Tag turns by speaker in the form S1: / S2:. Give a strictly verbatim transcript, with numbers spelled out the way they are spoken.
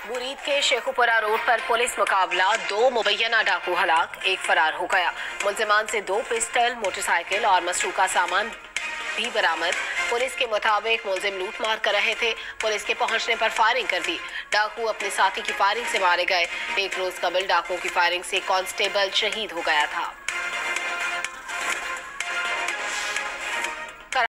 S1: मुरीद के शेखुपुरा रोड पर पुलिस मुकाबला, दो मुबैना डाकू हलाक, एक फरार हो गया। मुलजिमान से दो पिस्टल, मोटरसाइकिल और मसरूका सामान भी बरामद। पुलिस के मुताबिक मुलजिम लूट मार कर रहे थे। पुलिस के पहुंचने पर फायरिंग कर दी। डाकू अपने साथी की फायरिंग से मारे गए। एक रोज कबल डाकुओं की फायरिंग से कांस्टेबल शहीद हो गया था।